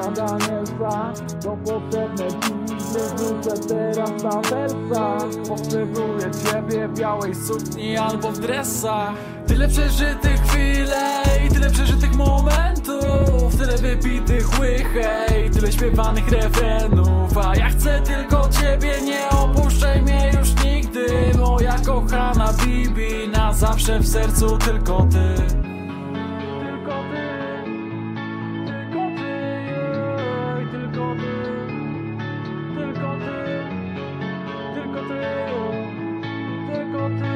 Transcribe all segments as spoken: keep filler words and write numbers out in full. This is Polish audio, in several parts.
Rada Nelsa, to potrzebne ci, wyrzucę teraz na wersa. Potrzebuję ciebie w białej sukni albo w dresach. Tyle przeżytych chwilę i tyle przeżytych momentów, tyle wypitych łychej, tyle śpiewanych refrenów. A ja chcę tylko ciebie, nie opuszczaj mnie już nigdy. Moja kochana Bibi, na zawsze w sercu tylko ty. Tylko ty, tylko ty, ej, tylko ty, tylko ty, tylko ty, tylko ty,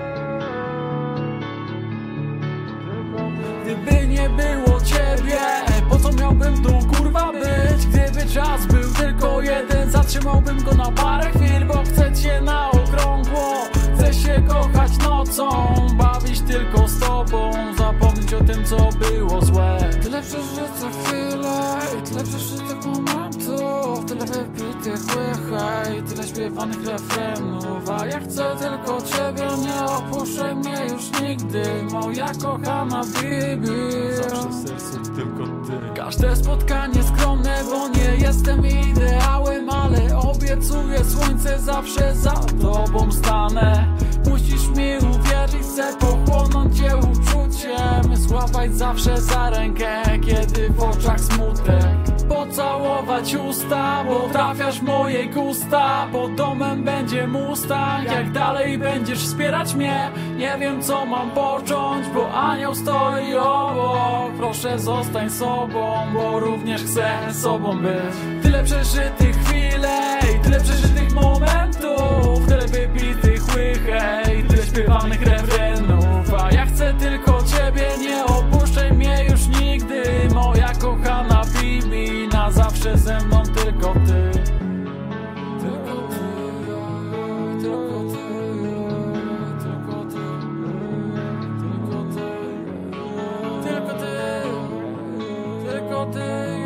ej. Gdyby nie było ciebie, po co miałbym tu kurwa być? Gdyby czas był tylko jeden, zatrzymałbym go na parę chwil. Bo chcę cię na okrągło, chcę się kochać nocą, bawić tylko z tobą, zapomnieć o tym co było złe. Tyle przeżytych chwilę i tyle przeżytych momentów, tyle wypitych łychej, tyle śpiewanych refrenów. A ja chcę tylko ciebie, nie opuszczaj mnie już nigdy. Moja kochana Bibi, zawsze w sercu tylko ty. Każde spotkanie skromne, bo nie jestem ideałem, ale obiecuję słońce, zawsze za tobą stanę. Musisz mi uwierzyć, chcę pochłonąć cię uczuciem, złapać zawsze za rękę, kiedy w oczach smutek. Pocałować usta, bo trafiasz w moje gusta. Pod domem będzie Mustang, jak dalej będziesz wspierać mnie. Nie wiem co mam począć, bo anioł stoi obok. Proszę zostań sobą, bo również chcę sobą być. Tyle przeżytych chwilę i tyle przeżytych momentów, tyle wypitych łychej, tyle śpiewanych refrenów. A ja chcę tylko ciebie, nie opuszczaj mnie już nigdy. Moja kochana Bibi, na zawsze ze mną tylko ty. Tylko ty, tylko ty, tylko ty, tylko ty, tylko ty, tylko ty.